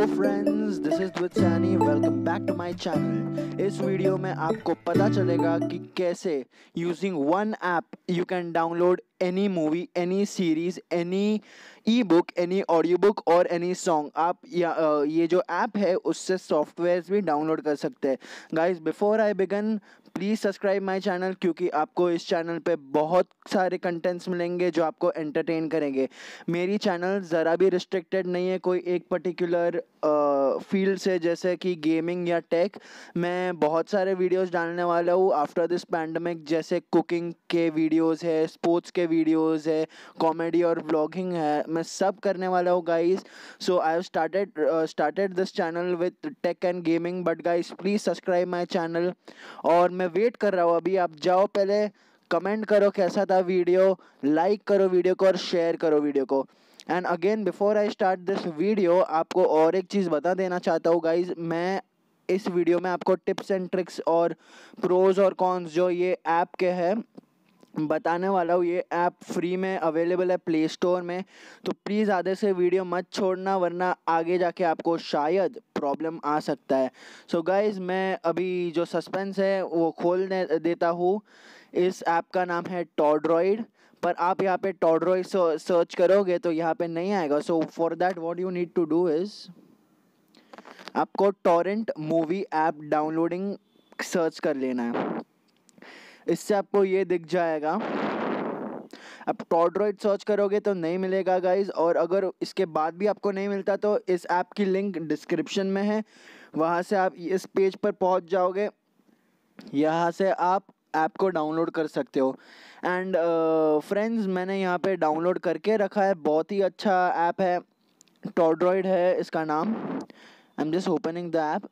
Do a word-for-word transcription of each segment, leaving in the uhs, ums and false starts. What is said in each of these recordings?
Friends, this is with Saini. Welcome back to my channel. इस video में आपको पता चलेगा कि कैसे using one app you can download any movie, any series, any e book, any audio book और any song. आप या, अ, ये जो ऐप है उससे सॉफ्टवेयर्स भी डाउनलोड कर सकते हैं। Guys, before I begin please subscribe my channel, क्योंकि आपको इस चैनल पे बहुत सारे कंटेंट्स मिलेंगे जो आपको एंटरटेन करेंगे। मेरी चैनल ज़रा भी रिस्ट्रिक्टेड नहीं है कोई एक पर्टिकुलर फील्ड से, जैसे कि गेमिंग या टेक। मैं बहुत सारे वीडियोस डालने वाला हूँ आफ्टर दिस पैंडमिक, जैसे कुकिंग के वीडियोस है, स्पोर्ट्स के वीडियोस है, कॉमेडी और व्लॉगिंग है। मैं सब करने वाला हूँ guys. So I have started started this channel with tech and gaming, but guys please subscribe my channel. और मैं वेट कर रहा हूँ, अभी आप जाओ, पहले कमेंट करो कैसा था वीडियो, लाइक करो वीडियो को और शेयर करो वीडियो को। And again before I start this video, आपको और एक चीज़ बता देना चाहता हूँ गाइज। मैं इस वीडियो में आपको टिप्स एंड ट्रिक्स और प्रोज और कॉन्स जो ये ऐप के हैं बताने वाला हूँ। ये ऐप फ्री में अवेलेबल है प्ले स्टोर में, तो प्लीज़ आधे से वीडियो मत छोड़ना, वरना आगे जाके आपको शायद प्रॉब्लम आ सकता है। सो so गाइज, मैं अभी जो सस्पेंस है वो खोलने देता हूँ। इस ऐप का नाम है टॉड्रॉइड, पर आप यहाँ पे टॉड्रॉइड सर्च करोगे तो यहाँ पे नहीं आएगा। So for that what you need to do is, आपको torrent movie app downloading search कर लेना है। इससे आपको ये दिख जाएगा। अब टॉड्रॉइड सर्च करोगे तो नहीं मिलेगा गाइज, और अगर इसके बाद भी आपको नहीं मिलता तो इस ऐप की लिंक डिस्क्रिप्शन में है, वहाँ से आप इस पेज पर पहुँच जाओगे। यहाँ से आप ऐप को डाउनलोड कर सकते हो। एंड फ्रेंड्स, मैंने यहाँ पे डाउनलोड करके रखा है, बहुत ही अच्छा ऐप है, टॉड्रॉइड है इसका नाम। I am just opening the app.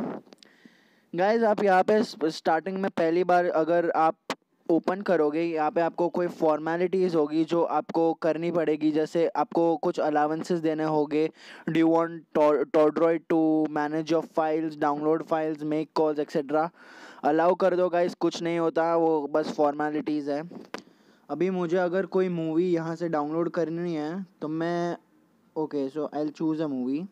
Guys, आप यहाँ पे स्टार्टिंग में पहली बार अगर आप ओपन करोगे, यहाँ पे आपको कोई फॉर्मेलिटीज़ होगी जो आपको करनी पड़ेगी, जैसे आपको कुछ अलाउंसेस देने होंगे। Do you want TorrDroid to manage your files, download files, make calls etcetera. Allow कर दो गाइज, कुछ नहीं होता, वो बस फॉर्मेलिटीज़ है। अभी मुझे अगर कोई मूवी यहाँ से डाउनलोड करनी है तो मैं okay so I will choose a movie.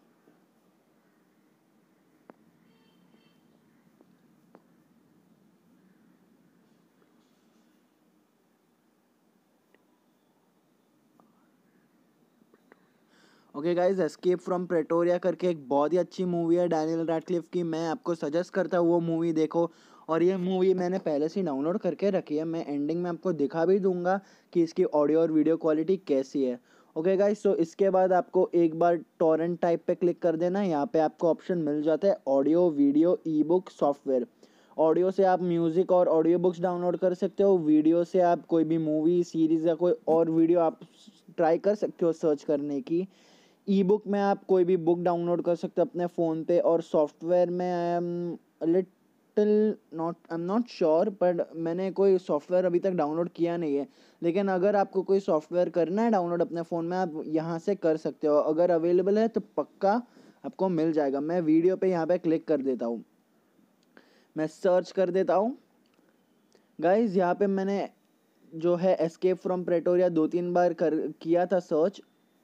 Okay guys, escape from Pretoria करके एक बहुत ही अच्छी मूवी है डैनियल रैडक्लिफ की। मैं आपको सजेस्ट करता हूँ वो मूवी देखो। और ये मूवी मैंने पहले से डाउनलोड करके रखी है, मैं एंडिंग में आपको दिखा भी दूंगा कि इसकी ऑडियो और वीडियो क्वालिटी कैसी है। ओके गाइज, सो इसके बाद आपको एक बार टॉरेंट टाइप पे क्लिक कर देना। यहाँ पे आपको ऑप्शन मिल जाता है audio, video, e book, software. Audio से आप म्यूज़िक और ऑडियो बुक्स डाउनलोड कर सकते हो। वीडियो से आप कोई भी मूवी, सीरीज़ या कोई और वीडियो आप ट्राई कर सकते हो सर्च करने की। ई बुक में आप कोई भी बुक डाउनलोड कर सकते हो अपने फ़ोन पे। और सॉफ्टवेयर में I am little not I am not sure, पर मैंने कोई सॉफ्टवेयर अभी तक डाउनलोड किया नहीं है। लेकिन अगर आपको कोई सॉफ्टवेयर करना है डाउनलोड अपने फ़ोन में, आप यहाँ से कर सकते हो। अगर अवेलेबल है तो पक्का आपको मिल जाएगा। मैं वीडियो पे यहाँ पे क्लिक कर देता हूँ, मैं सर्च कर देता हूँ। गाइज, यहाँ पे मैंने जो है एस्केप फ्रॉम प्रेटोरिया दो तीन बार कर किया था search.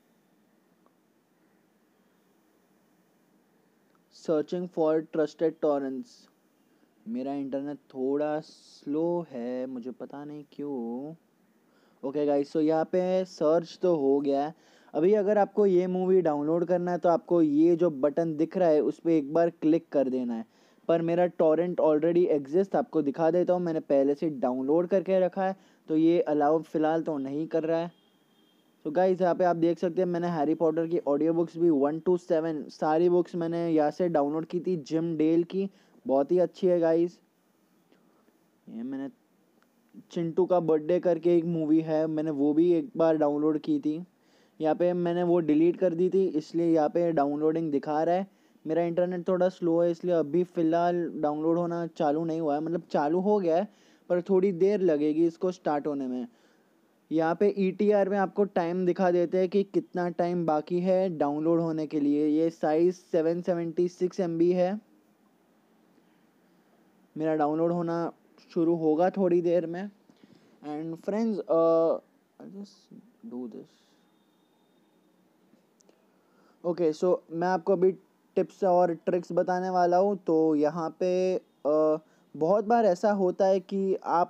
Searching for trusted torrents. मेरा इंटरनेट थोड़ा स्लो है, मुझे पता नहीं क्यों। ओके गाइस, सो यहाँ पे सर्च तो हो गया है। अभी अगर आपको ये मूवी डाउनलोड करना है तो आपको ये जो बटन दिख रहा है उस पर एक बार क्लिक कर देना है। पर मेरा टॉरेंट ऑलरेडी एग्जिस्ट, आपको दिखा देता हूँ, मैंने पहले से डाउनलोड करके रखा है, तो ये अलाउ फ़िलहाल तो नहीं कर रहा है। तो गाइस, यहाँ पे आप देख सकते हैं मैंने हैरी पॉटर की ऑडियो बुक्स भी वन टू सेवन सारी बुक्स मैंने यहाँ से डाउनलोड की थी, जिम डेल की। बहुत ही अच्छी है गाइस। ये मैंने चिंटू का बर्थडे करके एक मूवी है, मैंने वो भी एक बार डाउनलोड की थी। यहाँ पे मैंने वो डिलीट कर दी थी, इसलिए यहाँ पे डाउनलोडिंग दिखा रहा है। मेरा इंटरनेट थोड़ा स्लो है, इसलिए अभी फ़िलहाल डाउनलोड होना चालू नहीं हुआ है। मतलब चालू हो गया है, पर थोड़ी देर लगेगी इसको स्टार्ट होने में। यहाँ पे ई टी आर में आपको टाइम दिखा देते हैं कि कितना टाइम बाकी है डाउनलोड होने के लिए। ये size seven seventy six MB बी है। मेरा डाउनलोड होना शुरू होगा थोड़ी देर में। And friends, I just do this. Okay, so मैं आपको अभी टिप्स और ट्रिक्स बताने वाला हूँ। तो यहाँ पे आ, बहुत बार ऐसा होता है कि आप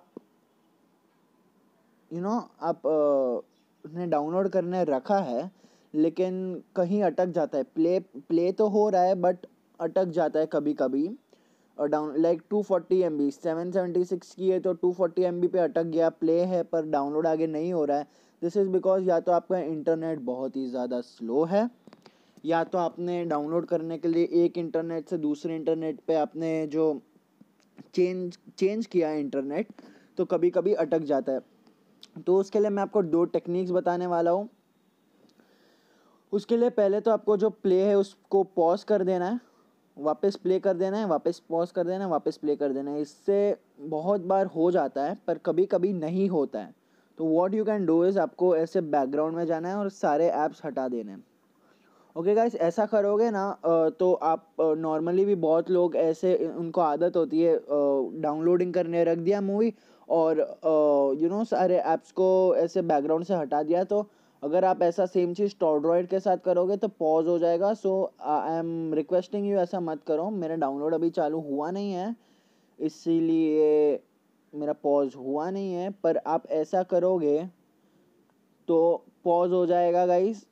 यू नो आप ने डाउनलोड करने रखा है लेकिन कहीं अटक जाता है। प्ले प्ले तो हो रहा है बट अटक जाता है कभी कभी। और down like two forty M B seven seventy six की है तो टू फोर्टी एम बी पे अटक गया, प्ले है पर डाउनलोड आगे नहीं हो रहा है। दिस इज़ बिकॉज या तो आपका इंटरनेट बहुत ही ज़्यादा स्लो है, या तो आपने डाउनलोड करने के लिए एक इंटरनेट से दूसरे इंटरनेट पे आपने जो चेंज चेंज किया है इंटरनेट, तो कभी कभी अटक जाता है। तो उसके लिए मैं आपको दो टेक्निक्स बताने वाला हूँ। उसके लिए पहले तो आपको जो प्ले है उसको पॉज कर देना है, वापस प्ले कर देना है, वापस पॉज कर देना है, वापस प्ले कर देना है। इससे बहुत बार हो जाता है पर कभी कभी नहीं होता है। तो what you can do is आपको ऐसे बैकग्राउंड में जाना है और सारे ऐप्स हटा देने हैं। ओके गाइस, ऐसा करोगे ना तो आप नॉर्मली भी बहुत लोग ऐसे उनको आदत होती है डाउनलोडिंग करने रख दिया मूवी और यू नो सारे ऐप्स को ऐसे बैकग्राउंड से हटा दिया। तो अगर आप ऐसा सेम चीज़ टॉर्ड्रॉइड के साथ करोगे तो पॉज हो जाएगा। So I am requesting you ऐसा मत करो। मेरा डाउनलोड अभी चालू हुआ नहीं है इसीलिए मेरा पॉज हुआ नहीं है, पर आप ऐसा करोगे तो पॉज हो जाएगा गाइस।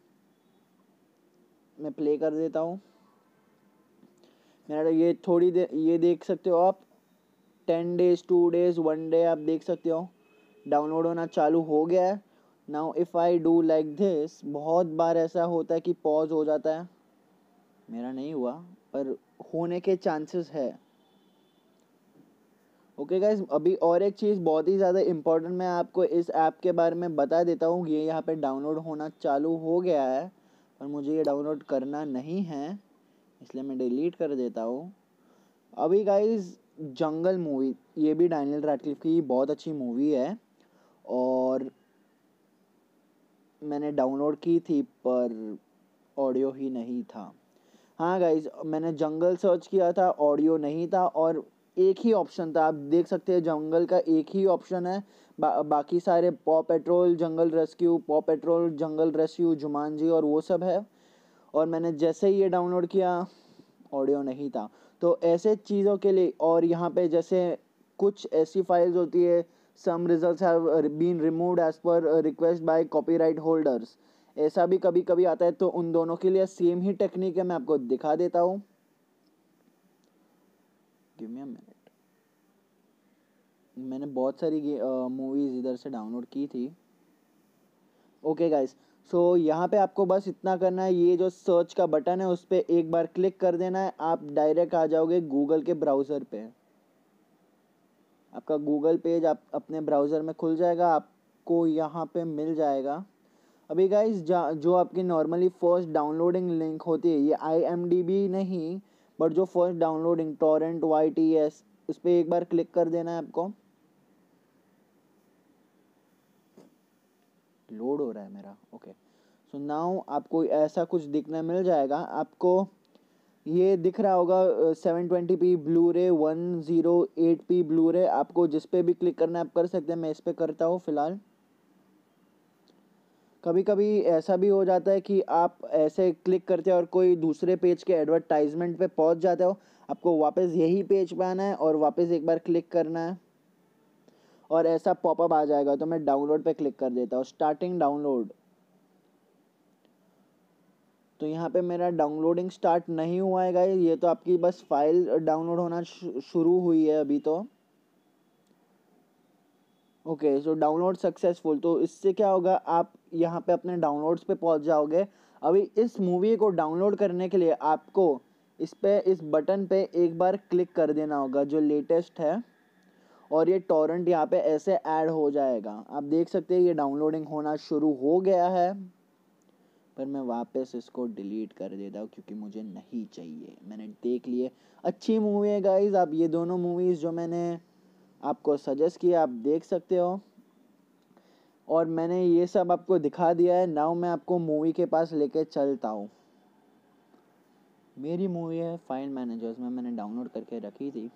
मैं प्ले कर देता हूँ। मेरा ये थोड़ी देर ये देख सकते हो आप, ten days two days one day आप देख सकते हो डाउनलोड होना चालू हो गया है। Now if I do like this, बहुत बार ऐसा होता है कि पॉज हो जाता है। मेरा नहीं हुआ पर होने के चांसेस है। ओके गाइज, अभी और एक चीज़ बहुत ही ज़्यादा इम्पोर्टेंट मैं आपको इस ऐप के बारे में बता देता हूँ। ये यहाँ पे डाउनलोड होना चालू हो गया है पर मुझे ये डाउनलोड करना नहीं है इसलिए मैं डिलीट कर देता हूँ। अभी गाइज जंगल मूवी, ये भी डैनियल रैडक्लिफ की बहुत अच्छी मूवी है और मैंने डाउनलोड की थी पर ऑडियो ही नहीं था। हाँ गाइज, मैंने जंगल सर्च किया था, ऑडियो नहीं था और एक ही ऑप्शन था। आप देख सकते हैं जंगल का एक ही ऑप्शन है। बा, बाकी सारे paw patrol, jungle rescue, paw patrol, jungle rescue, Jumanji और वो सब है। और मैंने जैसे ही ये डाउनलोड किया ऑडियो नहीं था। तो ऐसे चीज़ों के लिए, और यहाँ पे जैसे कुछ ऐसी फाइल्स होती है, some results have been removed as per request by copyright holders, ऐसा भी कभी कभी आता है। तो उन दोनों के लिए सेम ही टेक्निक है, मैं आपको दिखा देता हूँ। Give me a minute. मैंने बहुत सारी मूवीज़ इधर से डाउनलोड की थी। ओके गाइस, सो यहाँ पे आपको बस इतना करना है, ये जो सर्च का बटन है उस पर एक बार क्लिक कर देना है। आप डायरेक्ट आ जाओगे गूगल के ब्राउज़र पे। आपका गूगल पेज आप अपने ब्राउज़र में खुल जाएगा, आपको यहाँ पे मिल जाएगा। अभी गाइस जो आपकी नॉर्मली फर्स्ट डाउनलोडिंग लिंक होती है, ये आई एम डी बी नहीं बट जो first downloading torrent Y T S, उस पर एक बार क्लिक कर देना है आपको। लोड हो रहा है मेरा। ओके, सो नाउ आपको ऐसा कुछ दिखने मिल जाएगा। आपको ये दिख रहा होगा seven twenty P Blu ray, one zero eight P Blu ray. आपको जिस पे भी क्लिक करना है आप कर सकते हैं। मैं इस पर करता हूँ फ़िलहाल। कभी कभी ऐसा भी हो जाता है कि आप ऐसे क्लिक करते हो और कोई दूसरे पेज के एडवर्टाइजमेंट पे पहुंच जाते हो, आपको वापस यही पेज पे आना है और वापस एक बार क्लिक करना है और ऐसा पॉपअप आ जाएगा। तो मैं डाउनलोड पे क्लिक कर देता हूँ, स्टार्टिंग डाउनलोड। तो यहाँ पे मेरा डाउनलोडिंग स्टार्ट नहीं हुआ है गाइस, ये तो आपकी बस फाइल डाउनलोड होना शुरू हुई है अभी तो। Okay, so download successful. तो इससे क्या होगा, आप यहाँ पे अपने डाउनलोड्स पे पहुँच जाओगे। अभी इस मूवी को डाउनलोड करने के लिए आपको इस पे इस बटन पे एक बार क्लिक कर देना होगा जो लेटेस्ट है, और ये टॉरेंट यहाँ पे ऐसे ऐड हो जाएगा। आप देख सकते हैं ये डाउनलोडिंग होना शुरू हो गया है, पर मैं वापस इसको डिलीट कर देता हूँ क्योंकि मुझे नहीं चाहिए। मैंने देख लिए, अच्छी मूवी है गाइज। आप ये दोनों मूवीज़ जो मैंने आपको सजेस्ट किया आप देख सकते हो, और मैंने ये सब आपको दिखा दिया है। नाउ मैं आपको मूवी के पास लेके चलता हूँ। मेरी मूवी है फाइल मैनेजर्स में, मैंने डाउनलोड करके रखी थी।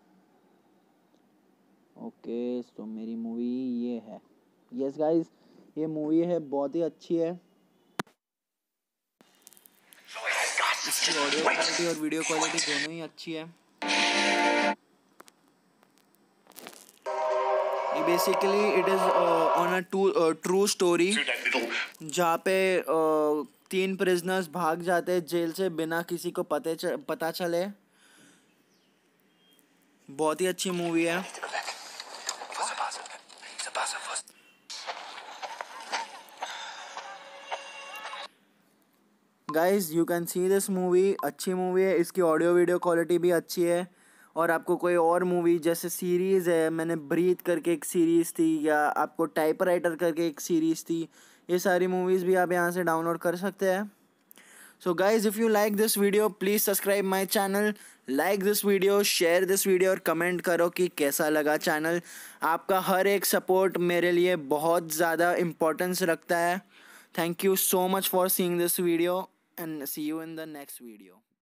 ओके, सो मेरी मूवी ये है। यस गाइस, ये मूवी है, बहुत ही अच्छी है। इसकी ऑडियो क्वालिटी और वीडियो क्वालिटी दोनों ही अच्छी है। Basically it is on a true story, जहाँ पे uh, तीन प्रिजनर्स भाग जाते हैं जेल से बिना किसी को पते च, पता चले। बहुत ही अच्छी मूवी है। Guys you can see this movie, अच्छी मूवी है, इसकी ऑडियो वीडियो क्वालिटी भी अच्छी है। और आपको कोई और मूवी जैसे सीरीज़ है, मैंने ब्रीथ करके एक सीरीज़ थी, या आपको टाइपराइटर करके एक सीरीज़ थी, ये सारी मूवीज़ भी आप यहाँ से डाउनलोड कर सकते हैं। So guys if you like this video please subscribe my channel, like this video, share this video और कमेंट करो कि कैसा लगा चैनल। आपका हर एक सपोर्ट मेरे लिए बहुत ज़्यादा इम्पोर्टेंस रखता है। Thank you so much for seeing this video and see you in the next video.